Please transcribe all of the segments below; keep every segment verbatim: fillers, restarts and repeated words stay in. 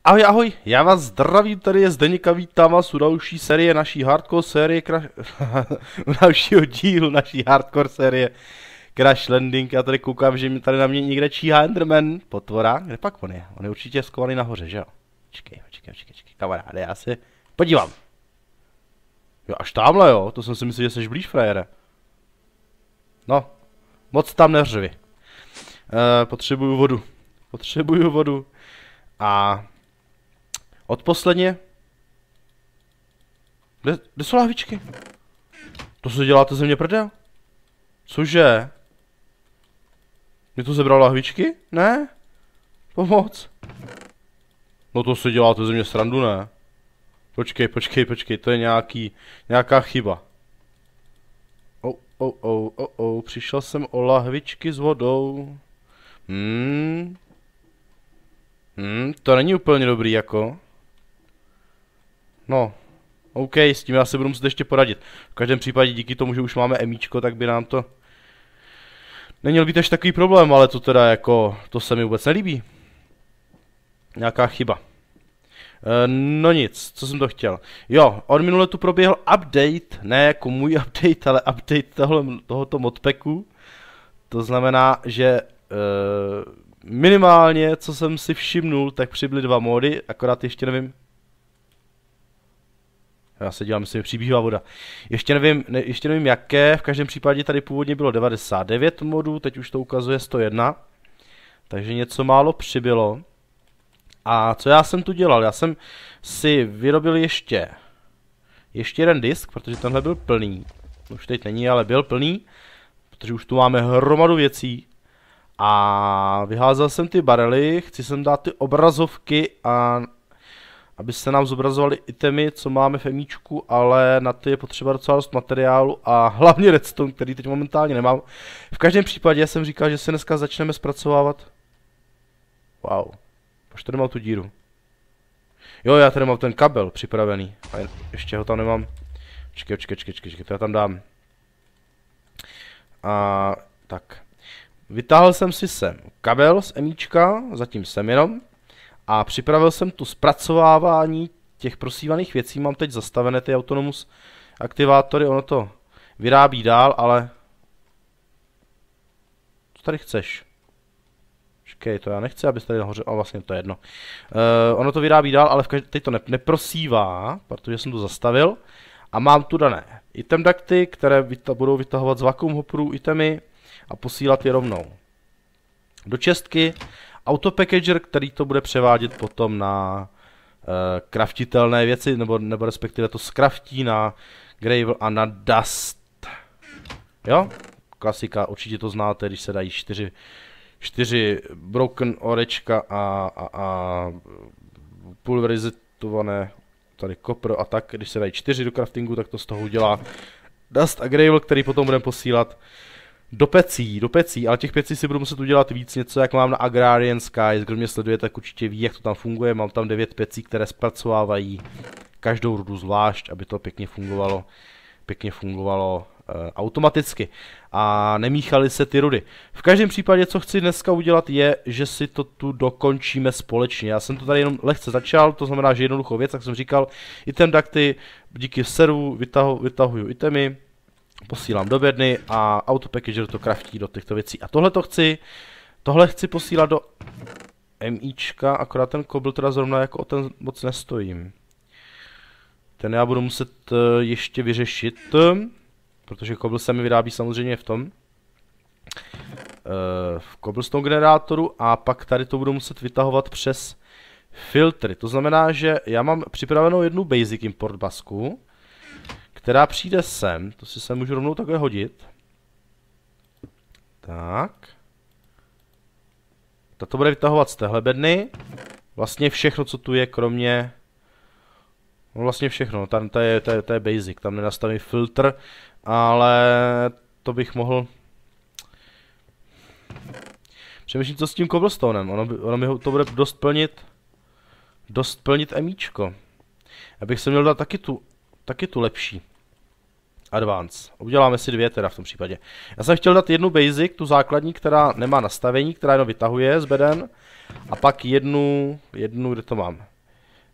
Ahoj, ahoj, já vás zdravím, tady je Zdeněk a vítám vás u další série naší hardcore série, u dalšího dílu naší hardcore série Crash Landing. Já tady koukám, že mi tady na mě někde číhá Enderman, potvora, kde pak on je? On je určitě skovaný nahoře, že jo? Čekej, čekej, čekej, čekej, kamaráde, já se podívám. Jo, až tamhle jo, to jsem si myslel, že jsi blíž, frajere. No, moc tam neřvi. Uh, potřebuju vodu, potřebuju vodu. A odposledně. Kde, kde jsou lahvičky? To se děláte ze mě prdel? Cože? Mě to zebral lahvičky? Ne? Pomoc. No to se děláte ze mě srandu, ne? Počkej, počkej, počkej, to je nějaký, nějaká chyba. Oh, oh, oh, oh, oh, přišel jsem o lahvičky s vodou. Hmm. Hmm, to není úplně dobrý jako. No, OK, s tím já se budu muset ještě poradit. V každém případě díky tomu, že už máme emíčko, tak by nám to neměl být až takový problém, ale to teda jako, to se mi vůbec nelíbí. Nějaká chyba. E, no nic, co jsem to chtěl. Jo, od minule tu proběhl update, ne jako můj update, ale update tohle, tohoto modpacku. To znamená, že e, minimálně, co jsem si všimnul, tak přibyly dva módy, akorát ještě nevím. Já se dělám, myslím, přibývá voda. Ještě nevím, ne, ještě nevím jaké, v každém případě tady původně bylo devadesát devět modů, teď už to ukazuje sto jedna. Takže něco málo přibylo. A co já jsem tu dělal? Já jsem si vyrobil ještě, ještě jeden disk, protože tenhle byl plný. Už teď není, ale byl plný, protože už tu máme hromadu věcí. A vyházel jsem ty barely, chci sem dát ty obrazovky, a aby se nám zobrazovaly itemy, co máme v emíčku, ale na ty je potřeba docela dost materiálu a hlavně redstone, který teď momentálně nemám. V každém případě jsem říkal, že se dneska začneme zpracovávat. Wow, proč tady mám tu díru? Jo, já tady mám ten kabel připravený, a ještě ho tam nemám. Čekej, čekej, čekej, čekej, to já tam dám. A tak. Vytáhl jsem si sem kabel z emíčka, zatím jsem jenom. A připravil jsem tu zpracovávání těch prosívaných věcí. Mám teď zastavené ty autonomous aktivátory, ono to vyrábí dál, ale... Co tady chceš? Počkej, to já nechci, abys tady nahoře, ale vlastně to je jedno. Uh, ono to vyrábí dál, ale v každém, teď to ne, neprosívá, protože jsem to zastavil. A mám tu dané item ducty, které vyta budou vytahovat z vakuum hopperů itemy a posílat je rovnou do čestky. Autopackager, který to bude převádět potom na uh, kraftitelné věci, nebo, nebo respektive to skraftí na gravel a na dust. Jo? Klasika, určitě to znáte, když se dají čtyři, čtyři broken orečka a, a, a pulverizované tady copper a tak, když se dají čtyři do craftingu, tak to z toho udělá dust a gravel, který potom budeme posílat do pecí, do pecí, ale těch pecí si budu muset udělat víc, něco jak mám na Agrarian Skies, kdo mě sleduje, tak určitě ví, jak to tam funguje. Mám tam devět pecí, které zpracovávají každou rudu zvlášť, aby to pěkně fungovalo, pěkně fungovalo e, automaticky a nemíchaly se ty rudy. V každém případě, co chci dneska udělat, je, že si to tu dokončíme společně. Já jsem to tady jenom lehce začal, to znamená, že jednoduchou věc, jak jsem říkal, item ducty, díky servu vytahu, vytahuju itemy, posílám do bedny a autopackager to craftí do těchto věcí. A tohle to chci, tohle chci posílat do emíčka, akorát ten kobl teda zrovna jako o ten moc nestojím. Ten já budu muset uh, ještě vyřešit, protože kobl se mi vyrábí samozřejmě v tom. Uh, v cobblestone generátoru a pak tady to budu muset vytahovat přes filtry. To znamená, že já mám připravenou jednu basic import basku, která přijde sem, to si sem můžu rovnou takhle hodit. Tak. Tato bude vytahovat z téhle bedny. Vlastně všechno, co tu je, kromě... No vlastně všechno, tam to je, to je, to je basic, tam nenastavím filtr, ale to bych mohl... Přemýšlím, co s tím cobblestonem, ono, by, ono mi to bude dost plnit... Dost plnit emíčko. Já bych se měl dát taky tu, taky tu lepší. Advance. Uděláme si dvě teda v tom případě. Já jsem chtěl dát jednu basic, tu základní, která nemá nastavení, která jenom vytahuje z beden. A pak jednu, jednu, kde to mám?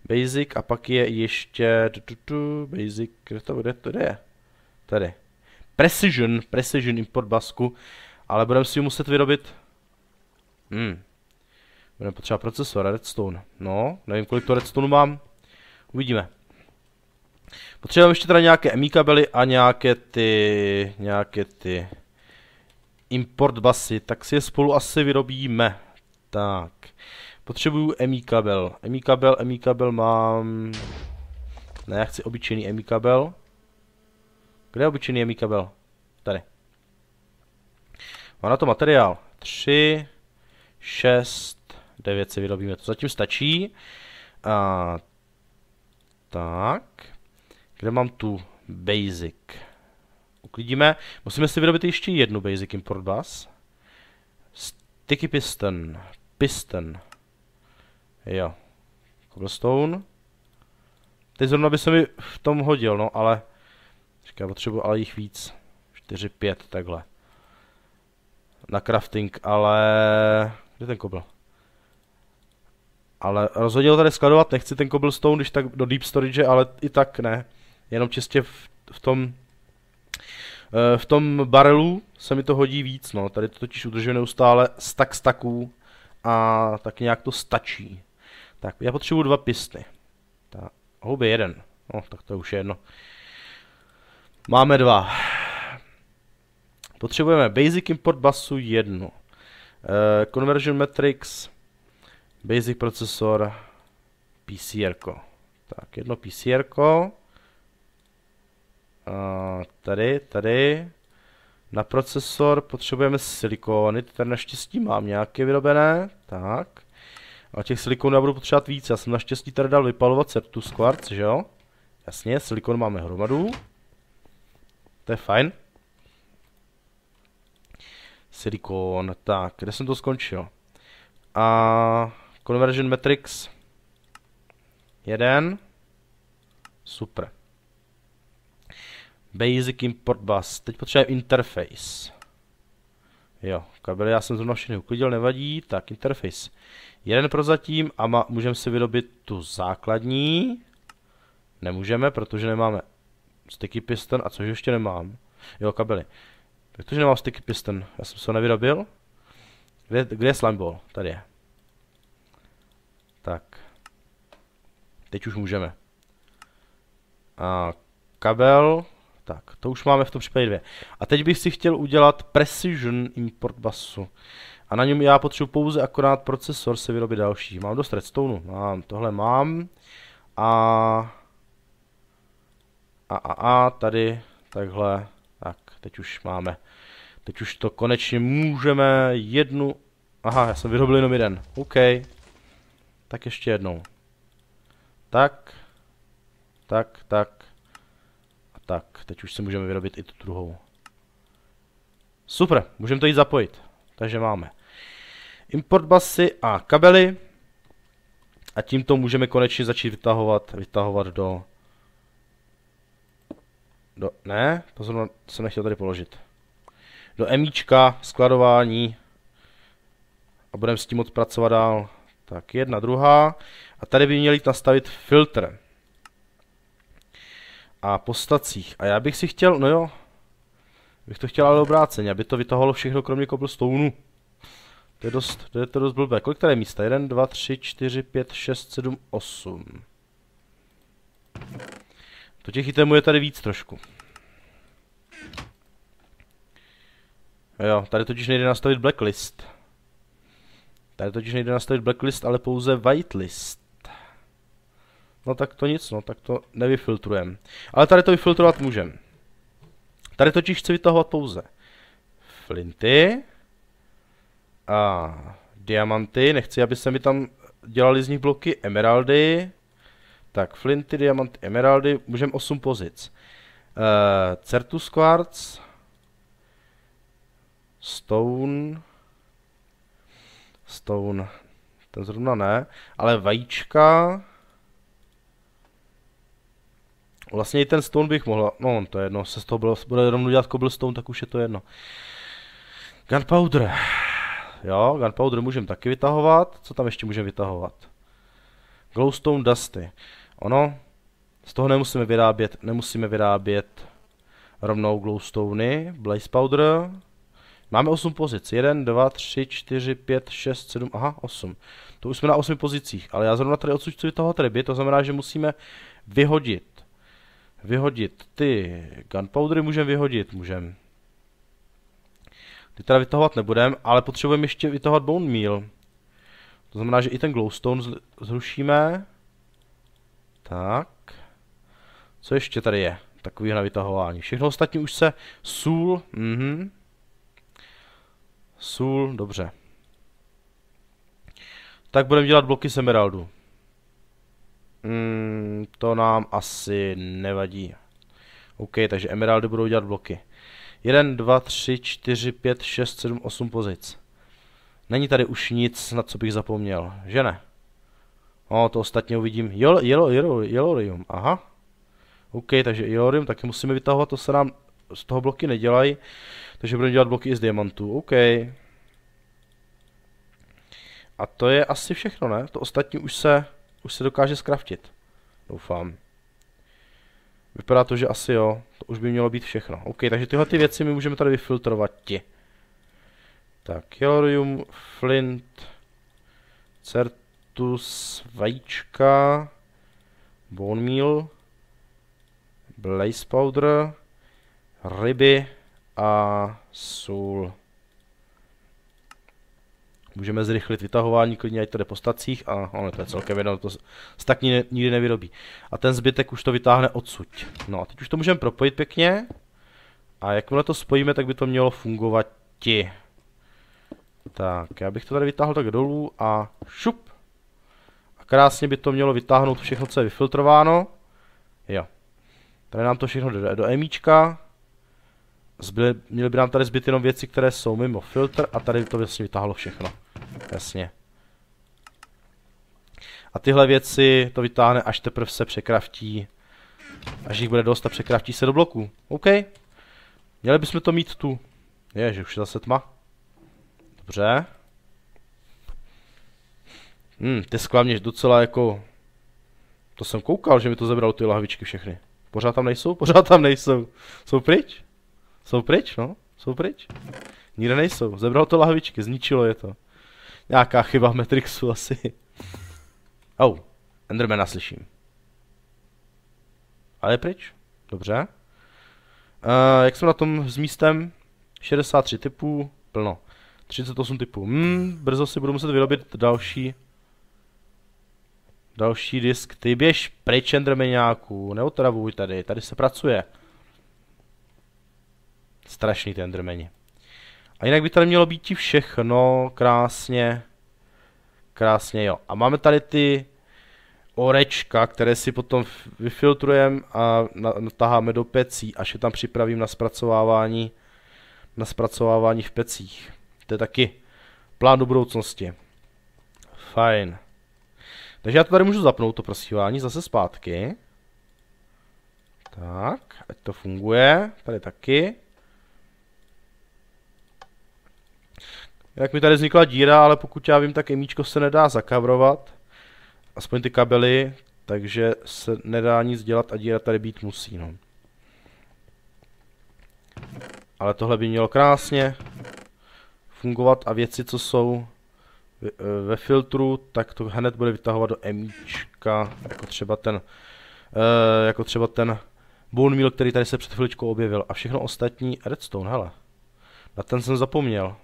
Basic a pak je ještě... Tu, tu, tu, basic, kde to, kde to je? Tady. Precision, Precision import basku. Ale budeme si ji muset vyrobit... Hmm. Budeme potřebovat procesor, redstone. No, nevím, kolik to redstone mám. Uvidíme. Potřebujeme ještě teda nějaké M I kabely a nějaké ty... Nějaké ty... Import basy, tak si je spolu asi vyrobíme. Tak. Potřebuju M I kabel. M I kabel, M I kabel mám... Ne, já chci obyčejný M I kabel. Kde je obyčejný M I kabel? Tady. Mám na to materiál. tři, šest, devět si vyrobíme. To zatím stačí. A... Tak. Kde mám tu basic? Uklidíme. Musíme si vyrobit ještě jednu basic import bus. Sticky piston. Piston. Jo. Cobblestone. Teď zrovna by se mi v tom hodil, no, ale... Říkám, potřebuji ale jich víc. čtyři, pět, takhle. Na crafting, ale... Kde ten kobl? Ale rozhodně ho tady skladovat nechci ten cobblestone, když tak do deep storage, ale i tak ne. Jenom čistě v, v tom... V tom barelu se mi to hodí víc, no. Tady to totiž udržuje neustále stack stacků a tak nějak to stačí. Tak, já potřebuji dva pistny. Tak, houby jeden. No, tak to už je jedno. Máme dva. Potřebujeme Basic Import Busu jednu. Uh, Conversion Matrix. Basic Procesor. P C R ko. Tak, jedno P C R ko. Uh, tady, tady. Na procesor potřebujeme silikony, tady naštěstí mám nějaké vyrobené. Tak. A těch silikonů já budu potřebovat víc. Já jsem naštěstí tady dal vypalovat Certus Quartz, že jo? Jasně, silikon máme hromadu. To je fajn. Silikon, tak, kde jsem to skončil? A Conversion Matrix. Jeden. Super. Basic Import Bus. Teď potřebujeme interface. Jo, kabely já jsem zrovna všechny uklidil, nevadí. Tak, interface. Jeden prozatím a můžeme si vyrobit tu základní. Nemůžeme, protože nemáme sticky piston. A což ještě nemám? Jo, kabely. Protože nemám sticky piston. Já jsem se ho nevyrobil. Kde, kde je slime ball? Tady je. Tak. Teď už můžeme. A kabel. Tak, to už máme v tom případě dvě. A teď bych si chtěl udělat Precision Import Busu. A na něm já potřebuji pouze akorát procesor se vyrobit další. Mám dost redstone. Mám, tohle mám. A... A, a, a, tady, takhle. Tak, teď už máme. Teď už to konečně můžeme jednu... Aha, já jsem vyrobil jenom jeden. OK. Tak ještě jednou. Tak. Tak, tak. A tak, teď už si můžeme vyrobit i tu druhou. Super, můžeme to jít zapojit. Takže máme import busy a kabely. A tímto můžeme konečně začít vytahovat, vytahovat do... Do, ne, to zrovna jsem nechtěl tady položit. Do emíčka, skladování. A budeme s tím moc pracovat dál. Tak, jedna, druhá. A tady by měli nastavit filtr. A po stacích. A já bych si chtěl, no jo. Bych to chtěl ale obráceně, aby to vytahovalo všechno kromě cobblestoneu. To je dost, to je to dost blbé. Kolik tady je místa? jedna, dva, tři, čtyři, pět, šest, sedm, osm. To těch itemů je tady víc trošku. Jo, tady totiž nejde nastavit blacklist. Tady totiž nejde nastavit blacklist, ale pouze whitelist. No tak to nic, no, tak to nevyfiltrujeme. Ale tady to vyfiltrovat můžeme. Tady totiž chci vytahovat pouze flinty a diamanty. Nechci, aby se mi tam dělali z nich bloky emeraldy. Tak, flinty, diamanty, emeraldy. Můžeme osm pozic. Uh, Certus Quartz. Stone. Stone. Ten zrovna ne. Ale vajíčka. Vlastně i ten stone bych mohl, no to je jedno, se z toho bylo, bude rovnou dělat cobblestone, tak už je to jedno. Gunpowder. Jo, gunpowder můžeme taky vytahovat. Co tam ještě můžeme vytahovat? Glowstone dusty. Ono, z toho nemusíme vyrábět, nemusíme vyrábět rovnou glowstony. Blaze powder. Máme osm pozic. jedna, dva, tři, čtyři, pět, šest, sedm, aha, osm. To už jsme na osmi pozicích, ale já zrovna tady odsud chci vytahovat ryby, to znamená, že musíme vyhodit. Vyhodit ty gunpowdery můžeme vyhodit, můžeme. Ty teda vytahovat nebudeme, ale potřebujeme ještě vytahovat bone meal. To znamená, že i ten glowstone zrušíme. Tak. Co ještě tady je? Takový na vytahování. Všechno ostatní už se sůl. Mhm. Sůl, dobře. Tak budeme dělat bloky z emeraldu. Hmm, to nám asi nevadí. OK, takže emeraldy budou dělat bloky. jedna, dva, tři, čtyři, pět, šest, sedm, osm pozic. Není tady už nic, na co bych zapomněl, že ne? O, to ostatně uvidím. Yellow, yellow, yellow, yellowrium, aha. OK, takže yellowrium taky musíme vytahovat, to se nám z toho bloky nedělají. Takže budeme dělat bloky i z diamantů, OK. A to je asi všechno, ne? To ostatní už se, už se dokáže skraftit. Doufám. Vypadá to, že asi jo. To už by mělo být všechno. OK, takže tyhle ty věci my můžeme tady vyfiltrovat ti. Tak, yellowrium, flint, certus, vajíčka, bone meal, blaze powder, ryby a sůl. Můžeme zrychlit vytahování, klidně ať to jde po stacích a ono to je celkem jedno, to se tak nikdy nevyrobí. A ten zbytek už to vytáhne odsud. No a teď už to můžeme propojit pěkně. A jakmile to spojíme, tak by to mělo fungovat ti. Tak, já bych to tady vytáhl tak dolů a šup. A krásně by to mělo vytáhnout všechno, co je vyfiltrováno. Jo. Tady nám to všechno jde do emíčka. Zbyly, měly by nám tady zbyt jenom věci, které jsou mimo filtr a tady to vlastně vytáhlo všechno. Jasně. A tyhle věci to vytáhne, až teprve se překraftí. Až jich bude dost a překraftí se do bloků. OK. Měli bychom to mít tu. Je, že už je zase tma. Dobře. Hm, ty skla mě docela jako... To jsem koukal, že mi to zebralo ty lahvičky všechny. Pořád tam nejsou? Pořád tam nejsou. Jsou pryč? Jsou pryč, no? Jsou pryč? Nikde nejsou. Zebralo to lahvičky, zničilo je to. Nějaká chyba v Matrixu asi. Oh, Endermana slyším. Ale je pryč? Dobře. Uh, jak jsem na tom s místem? šedesát tři typů, plno. třicet osm typů. Hmm, brzo si budu muset vyrobit další. Další disk. Ty běž pryč, Endermaňáku. Neotravuj tady, tady se pracuje. Strašný ty Endermani. A jinak by tady mělo být ti všechno krásně. Krásně, jo. A máme tady ty orečka, které si potom vyfiltrujeme a natáháme do pecí, až je tam připravím na zpracovávání, na zpracovávání v pecích. To je taky plán do budoucnosti. Fajn. Takže já to tady můžu zapnout, to prosívání, zase zpátky. Tak, ať to funguje. Tady taky. Jak mi tady vznikla díra, ale pokud já vím, tak emíčko se nedá zakavrovat. Aspoň ty kabely, takže se nedá nic dělat a díra tady být musí, no. Ale tohle by mělo krásně fungovat a věci, co jsou ve filtru, tak to hned bude vytahovat do emíčka, jako třeba ten, uh, jako třeba ten bone meal, který tady se před chviličkou objevil. A všechno ostatní, redstone, hele. Na ten jsem zapomněl.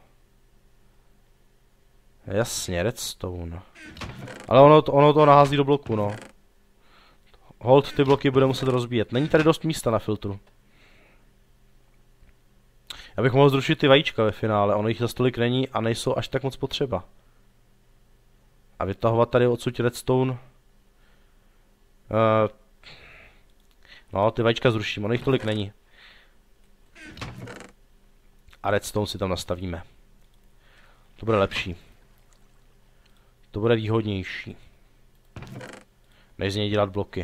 Jasně, redstone. Ale ono to, ono to nahází do bloku, no. Hold ty bloky bude muset rozbíjet. Není tady dost místa na filtru. Já bych mohl zrušit ty vajíčka ve finále, ono jich za tolik není a nejsou až tak moc potřeba. A vytahovat tady odsud redstone. Uh, no, ty vajíčka zruším, ono jich tolik není. A redstone si tam nastavíme. To bude lepší. To bude výhodnější. Než z něj dělat bloky.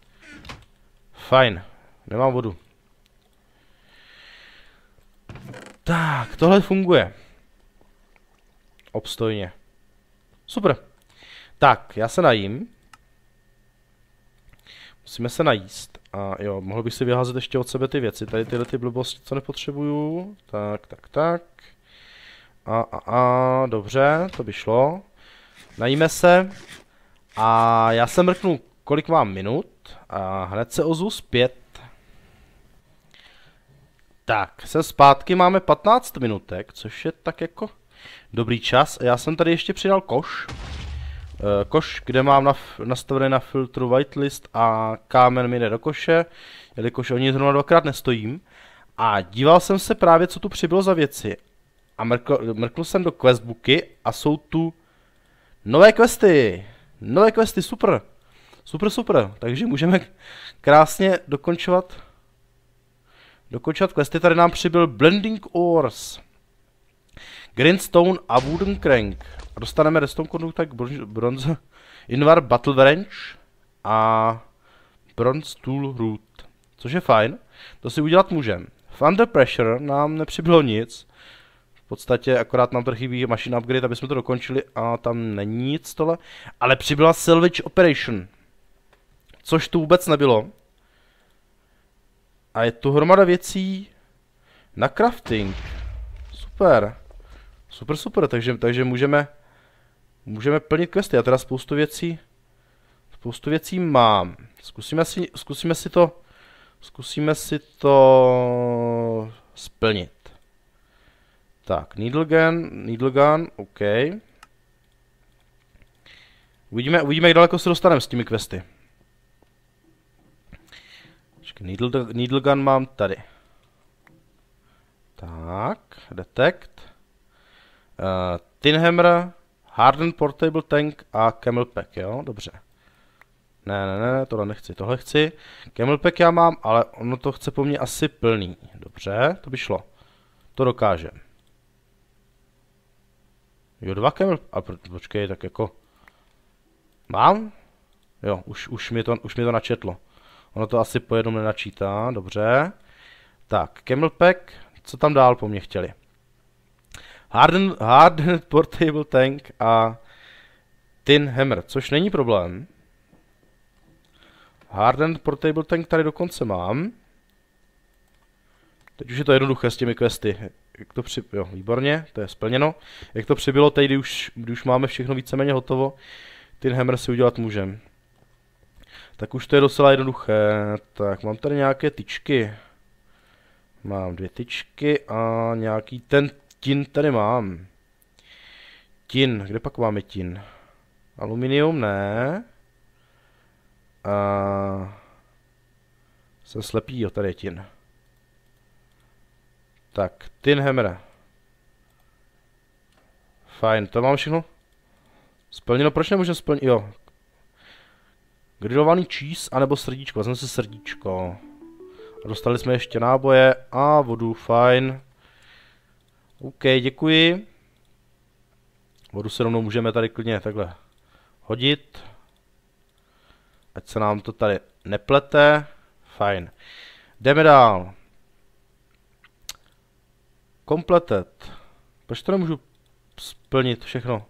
Fajn. Nemám vodu. Tak, tohle funguje. Obstojně. Super. Tak, já se najím. Musíme se najíst. A jo, mohl bych si vyházet ještě od sebe ty věci. Tady tyhle ty blbosti, co nepotřebuju. Tak, tak, tak. A, a, a, dobře, to by šlo. Najíme se. A já se mrknu, kolik mám minut. A hned se ozvu zpět. Tak, jsem zpátky, máme patnáct minutek, což je tak jako dobrý čas. Já jsem tady ještě přidal koš. E, koš, kde mám naf nastavený na filtru whitelist a kámen mi jde do koše, jelikož o ní zrovna dvakrát nestojím. A díval jsem se právě, co tu přibylo za věci. A mrkl, mrkl jsem do questbooky a jsou tu nové questy. Nové questy, super. Super, super. Takže můžeme krásně dokončovat. Dokončovat questy. Tady nám přibyl Blending Ores, Grindstone a Wooden Crank. A dostaneme Redstone Conductor, Bronze Invar Battle Wrench a Bronze Tool Root. Což je fajn. To si udělat můžeme. V Under Pressure nám nepřibylo nic. V podstatě akorát nám tady chybí machine upgrade, aby jsme to dokončili a tam není nic tohle. Ale přibyla Salvage Operation. Což tu vůbec nebylo. A je tu hromada věcí na crafting. Super. Super, super, takže, takže můžeme, můžeme plnit questy. Já teda spoustu věcí, spoustu věcí mám. Zkusíme si, zkusíme si to, zkusíme si to splnit. Tak, needle gun, needle gun, OK. Uvidíme, uvidíme, jak daleko se dostaneme s těmi questy. Needle, needle gun mám tady. Tak, detect. Uh, tin hammer, hardened portable tank a camel pack, jo, dobře. Ne, ne, ne, tohle nechci, tohle chci. Camel pack já mám, ale ono to chce po mně asi plný. Dobře, to by šlo. To dokáže. Jo, dva camel, a počkej, tak jako. Mám? Jo, už, už, mi to, už mi to načetlo. Ono to asi po jednom nenačítá, dobře. Tak, camel pack, co tam dál po mně chtěli? Hardened, hardened portable tank a tin hammer, což není problém. Hardened portable tank tady dokonce mám. Teď už je to jednoduché s těmi questy. Jak to při... Jo, výborně, to je splněno. Jak to přibylo teď, kdy už, kdy už máme všechno víceméně hotovo, tin hammer si udělat můžeme. Tak už to je docela jednoduché. Tak, mám tady nějaké tyčky. Mám dvě tyčky a nějaký ten tin tady mám. Tin, kde pak máme tin? Aluminium, ne. A... Jsem slepý, jo, tady je tin. Tak, tin hammer. Fajn, to mám všechno splněno, proč nemůžeme splnit, jo. Grillovaný cheese, anebo srdíčko, vezmeme si srdíčko. A dostali jsme ještě náboje a vodu, fajn. OK, děkuji. Vodu se rovnou můžeme tady klidně takhle hodit. Ať se nám to tady neplete. Fajn. Jdeme dál. Completed. Proč to nemůžu splnit všechno?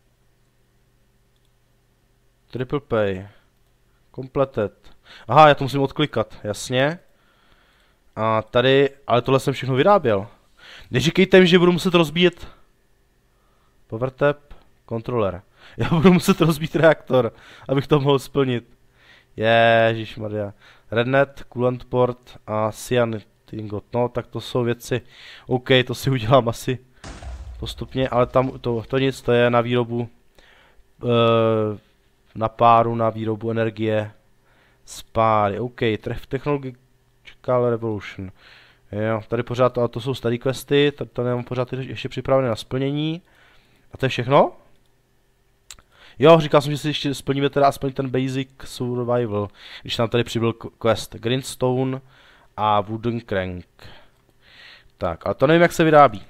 Triple pay. Completed. Aha, já to musím odklikat, jasně. A tady, ale tohle jsem všechno vyráběl. Neříkejte mi, že budu muset rozbíjet power tap, controller. Já budu muset rozbít reaktor, abych to mohl splnit. Ježišmarja. Rednet, coolant port a cyan ingot. No, tak to jsou věci. OK, to si udělám asi postupně, ale tam to, to nic, to je na výrobu uh, na páru, na výrobu energie z páry. OK, Technological Revolution. Jo, tady pořád, ale to jsou staré questy, tady to nemám pořád ještě připravené na splnění. A to je všechno? Jo, říkal jsem, že si ještě splníme teda aspoň ten basic survival, když nám tady přibyl quest Grindstone a Wooden Crank. Tak, ale to nevím, jak se vyrábí.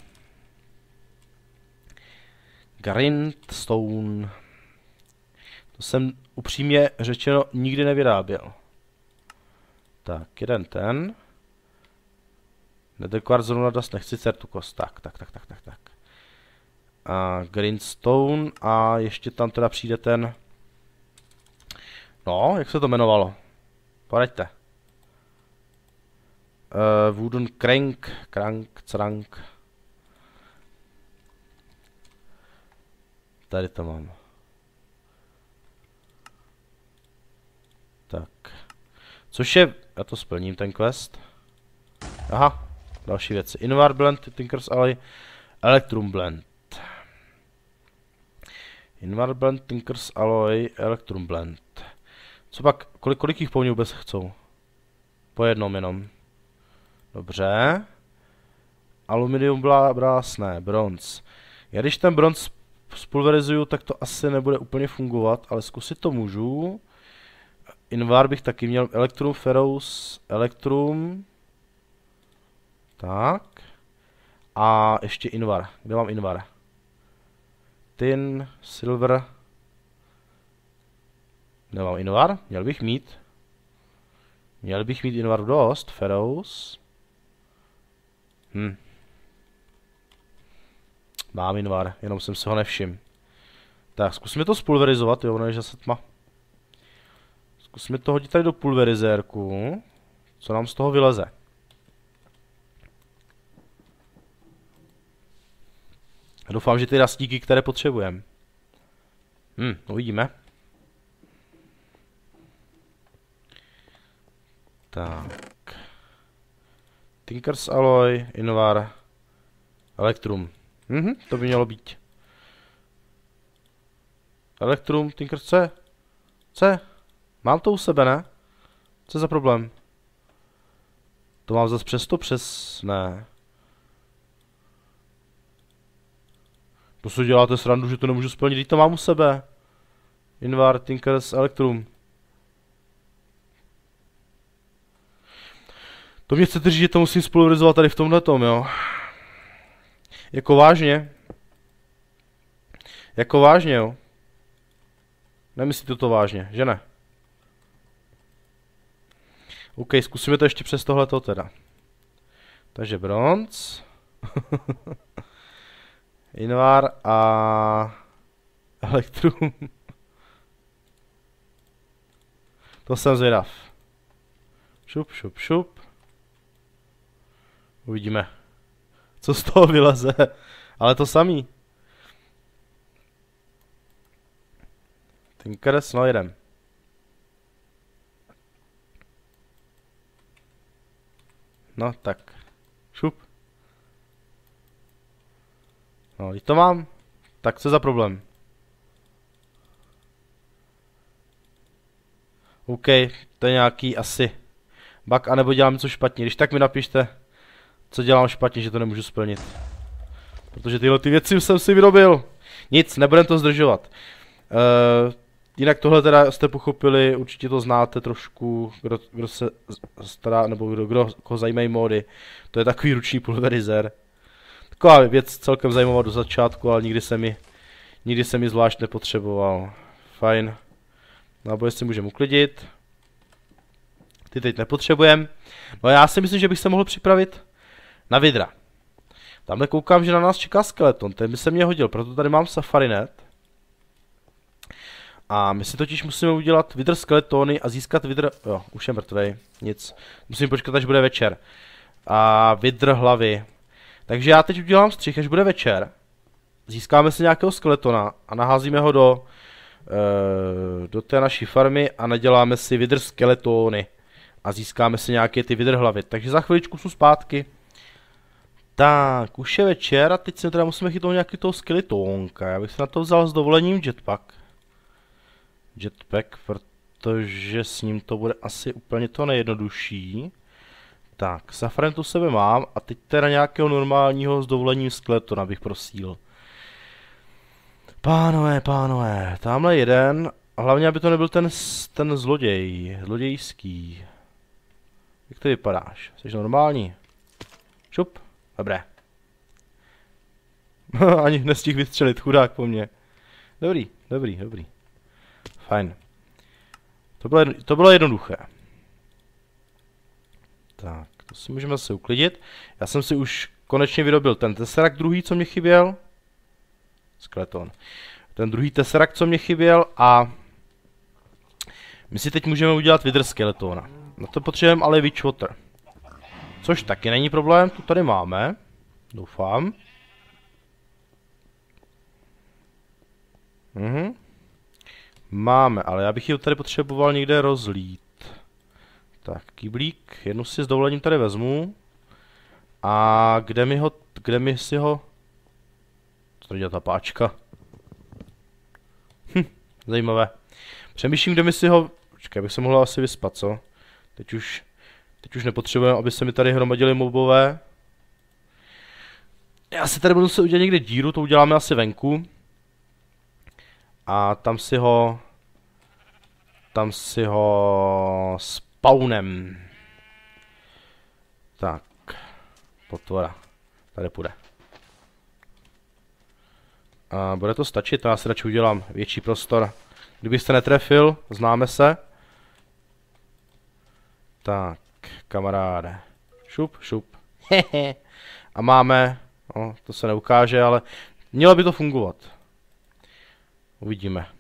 Grindstone. To jsem upřímně řečeno nikdy nevyráběl. Tak, jeden ten. Nether quartz zrovna dost nechci, certukos. Tak, tak, tak, tak, tak, tak. A Grindstone a ještě tam teda přijde ten... No, jak se to jmenovalo? Poraďte. Uh, wooden crank, crank, crank. Tady to mám. Tak. Což je, já to splním ten quest. Aha, další věci. Invar Blend, Tinker's Alley, Electrum Blend. Invar Blend, Tinker's Alloy, Electrum Blend. Co pak, kolik, kolik jich po mně vůbec chcou? Po jednom jenom. Dobře. Aluminium byla brásné, bronz. Já když ten bronz spulverizuju, tak to asi nebude úplně fungovat, ale zkusit to můžu. Invar bych taky měl, Electrum, Ferrous, Electrum. Tak. A ještě Invar. Kde mám Invar? Tin, Silver. Kde mám Invar? Měl bych mít. Měl bych mít Invar dost. Ferrous. Hm. Mám Invar, jenom jsem se ho nevšiml. Tak, zkusíme to spulverizovat, jo, ono je zase tma. Zkusíme to hodit tady do pulverizérku. Co nám z toho vyleze? Doufám, že ty rastíky, které potřebujeme. Hm, uvidíme. Tak. Tinker's Alloy, Invar, Electrum. Mhm, to by mělo být. Electrum, Tinker's C. C. Mám to u sebe, ne? Co je za problém? To mám zase přesto přes... ne. To si děláte srandu, že to nemůžu splnit, když to mám u sebe. Invar, Tinker's, Electrum. To mě chcete říct, že to musím spulverizovat tady v tomhletom, jo? Jako vážně? Jako vážně, jo? Nemyslíte to vážně, že ne? OK, zkusíme to ještě přes tohleto teda. Takže bronz. Invar a... Electrum. To jsem zvědav. Šup, šup, šup. Uvidíme, co z toho vyleze. Ale to samý. Tinker's, no jedem. No tak. Šup. No, když to mám, tak co za problém? OK, to je nějaký asi bug, anebo dělám něco špatně. Když tak mi napište, co dělám špatně, že to nemůžu splnit. Protože tyhle ty věci jsem si vyrobil. Nic, nebudem to zdržovat. Uh, jinak tohle teda jste pochopili, určitě to znáte trošku, kdo, kdo se stará, nebo kdo, kdo koho zajímají módy. To je takový ruční pulverizér. Taková věc celkem zajímavá do začátku, ale nikdy se mi, nikdy se mi zvlášť nepotřeboval. Fajn. Náboje si můžeme uklidit. Ty teď nepotřebujeme. No já si myslím, že bych se mohl připravit na vidra. Tamhle koukám, že na nás čeká skeleton, ten by se mě hodil, proto tady mám safarinet. A my si totiž musíme udělat vidr skeletony a získat vidr... Jo, už je mrtvej, nic. Musím počkat, až bude večer. A vidr hlavy. Takže já teď udělám střih, až bude večer. Získáme si nějakého skeletona a naházíme ho do... Uh, do té naší farmy a naděláme si vidr skeletony. A získáme si nějaké ty vidr hlavy. Takže za chviličku jsou zpátky. Tak, už je večer a teď si teda musíme chytnout nějaký toho skeletónka. Já bych si na to vzal s dovolením jetpack. Jetpack, protože s ním to bude asi úplně to nejjednodušší. Tak, safran tu sebe mám a teď teda nějakého normálního s dovolením skeletona bych prosil. Pánové, pánové, tamhle jeden, a hlavně aby to nebyl ten, ten zloděj, zlodějský. Jak to vypadáš? Jsi normální? Šup, dobré. Ani nestihl vystřelit, chudák po mně. Dobrý, dobrý, dobrý. Fajn. To bylo, to bylo jednoduché. Tak, to si můžeme zase uklidit. Já jsem si už konečně vyrobil ten tesseract druhý, co mě chyběl. Skeleton. Ten druhý tesseract, co mě chyběl a my si teď můžeme udělat vidr skeletona. Na to potřebujeme ale Witchwater. Což taky není problém, to tady máme. Doufám. Mhm. Máme, ale já bych ji tady potřeboval někde rozlít. Tak, kýblík, jednu si s dovolením tady vezmu. A kde mi ho, kde mi si ho... Co tady dělá ta páčka? Hm, zajímavé. Přemýšlím, kde mi si ho... Počkej, abych se mohl asi vyspat, co? Teď už... Teď už nepotřebujeme, aby se mi tady hromadili mobové. Já si tady budu se udělat někde díru, to uděláme asi venku. A tam si ho... Tam si ho... spawnem. Tak. Potvora. Tady půjde. A bude to stačit, já si radši udělám větší prostor. Kdybyste netrefil, známe se. Tak, kamaráde. Šup, šup. A máme, no, to se neukáže, ale mělo by to fungovat. Uvidíme.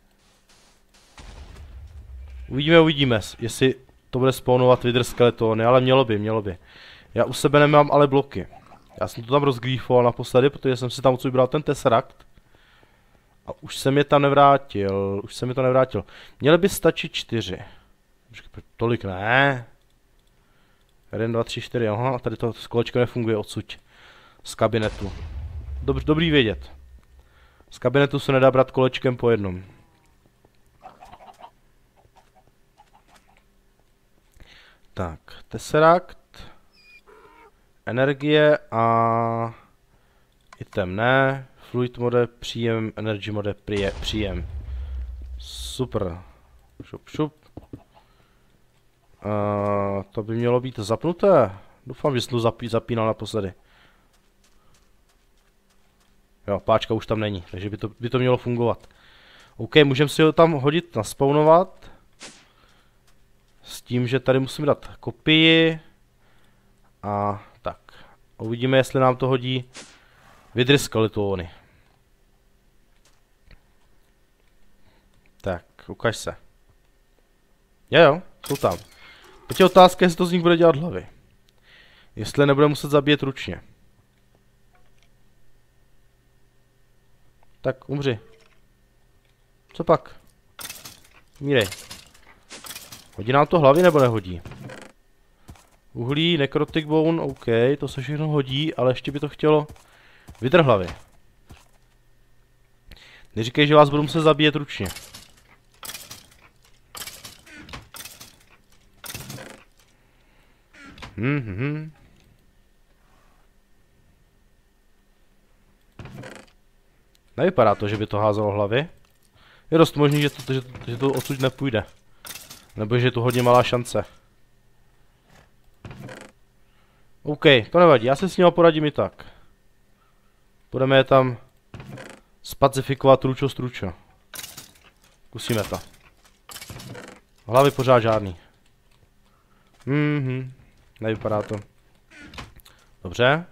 Uvidíme, uvidíme, jestli to bude spawnovat Wither skeletony, ale mělo by, mělo by. Já u sebe nemám ale bloky. Já jsem to tam rozgrýfoval naposledy, protože jsem si tam odsud vybral ten Tesseract. A už jsem je tam nevrátil, už jsem je to nevrátil. Měly by stačit čtyři. Tolik ne. Jeden, dva, tři, čtyři, aha, tady to kolečko nefunguje odsud. Z kabinetu. Dobře, dobrý vědět. Z kabinetu se nedá brát kolečkem po jednom. Tak, Tesseract. Energie a... item ne. Fluid mode, příjem, energy mode, prije, příjem. Super. Šup, šup. Uh, to by mělo být zapnuté. Doufám, že jsem to zapí, zapínal naposledy. Jo, páčka už tam není, takže by to, by to mělo fungovat. OK, můžeme si ho tam hodit, naspawnovat. S tím, že tady musíme dát kopii. A tak. Uvidíme, jestli nám to hodí Wither skeletony. Tak, ukaž se. Jo, jo, jsou tam. Teď je otázka, jestli to z nich bude dělat hlavy. Jestli nebude muset zabíjet ručně. Tak, umři. Co pak? Mírej. Hodí nám to hlavy nebo nehodí? Uhlí, necrotic bone, OK, to se všechno hodí, ale ještě by to chtělo Wither hlavy. Neříkej, že vás budu muset zabíjet ručně. Mhm. Nevypadá to, že by to házelo hlavy. Je dost možný, že to, že, že to odsud nepůjde. Nebo že je tu hodně malá šance. OK, to nevadí, já se s ním poradím i tak. Budeme je tam spacifikovat tručo stručo. Zkusíme to. Hlavy pořád žádný. Mhm, nevypadá to. Dobře.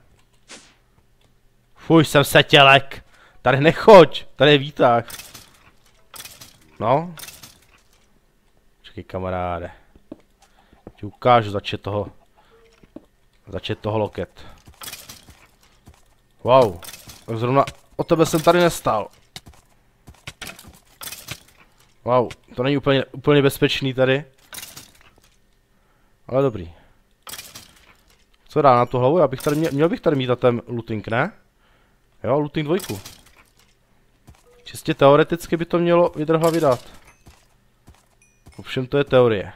Fuj, jsem setělek. Tady nechoď, tady je výtah. No. Počkej, kamaráde. Ti ukážu začet toho. Začet toho loket. Wow. Tak zrovna o tebe jsem tady nestál. Wow, to není úplně, úplně bezpečný tady. Ale dobrý. Co dá na tu hlavu? Já bych tady měl, měl bych tady mít na ten looting, ne? Jo, looting dvojku. Čistě teoreticky by to mělo Wither hlavy dát. Ovšem to je teorie.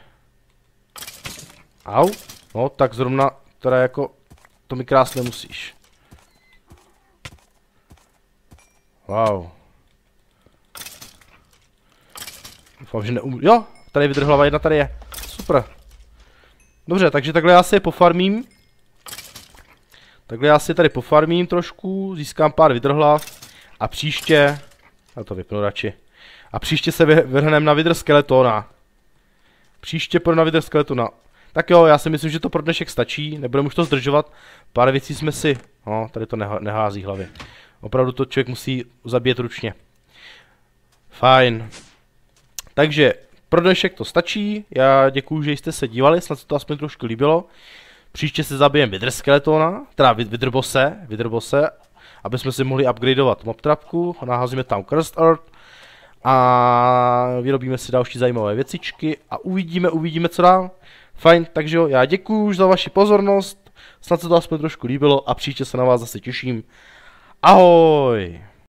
Au. No, tak zrovna teda jako to mi krásně musíš. Wow. Doufám, že neumřu. Jo, tady je Wither hlava jedna, tady je. Super. Dobře, takže takhle já si je pofarmím. Takhle já si je tady pofarmím trošku, získám pár Wither hlav. A příště... Já to vypnu radši. A příště se vrhneme na Wither skeletona. Příště půjdu na Wither skeletona. Tak jo, já si myslím, že to pro dnešek stačí, nebudeme už to zdržovat. Pár věcí jsme si... No, tady to neha nehází hlavy. Opravdu to člověk musí zabíjet ručně. Fajn. Takže, Pro dnešek to stačí, já děkuju, že jste se dívali, snad se to aspoň trošku líbilo. Příště se zabijem Wither Skeletona, teda Witherbose, Witherbose, aby jsme si mohli upgradeovat mob trapku, naházíme tam Cursed Earth a vyrobíme si další zajímavé věcičky a uvidíme, uvidíme co dál. Fajn, takže jo, já děkuju už za vaši pozornost, snad se to aspoň trošku líbilo a příště se na vás zase těším. Ahoj!